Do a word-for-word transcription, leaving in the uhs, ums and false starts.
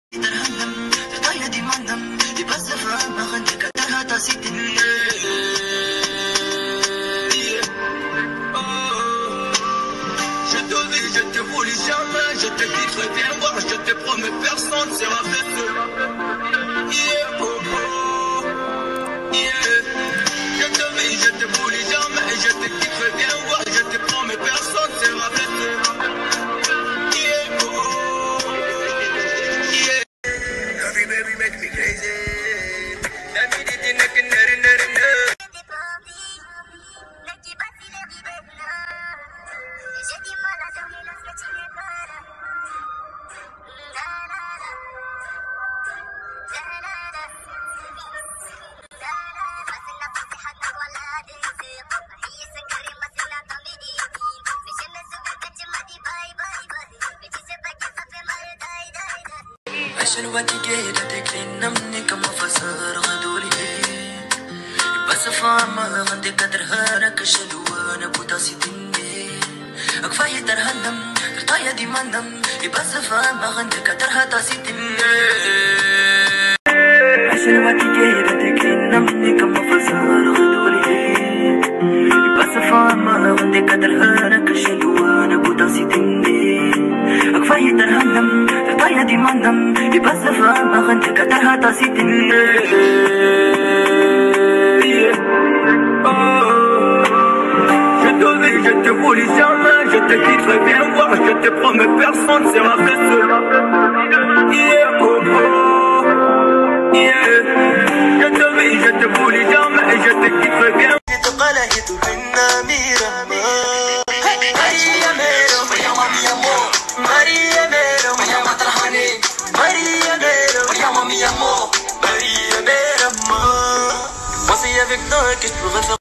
Je te voulais jamais, je te quitterai, viens voir, je te promets personne sera blessé. Yeah, oh, oh, yeah. Je te vis, je te voulais jamais, je te quitterai, viens voir, je te promets personne sera blessé. Yeah, oh, oh, yeah. Every baby make me crazy. Let me do the neck and neck and neck and neck. عشان وقتي جيدة تكلينا مني كما فسر غدولي بس فاهمة غندي قدر هارك الشلوان ابو داسي تني اكفاية ترهندم ترطايا دي مندم بس فاهمة غندي قدر هاتاسي تني عشان وقتي جيدة تكلينا مني كما فسر غدولي بس فاهمة غندي قدر هارك الشلوان ابو داسي تني اكفاية ترهندم ترطايا دي مندم بس فاهمة غندي قدر هاتاسي تني Je te voulais jamais, je te quitterai, viens voir, je te promets personne sera blessé. Yeah, oh, oh, yeah. Je te vis, je te voulais jamais, je te quitterai, viens. تقلهت منا ميرا ماريا ميرو يا مامي امو ماريا ميرو يا مطرحاني ماريا ميرو يا مامي امو ماريا ميرو وصية avec toi que je pourrais faire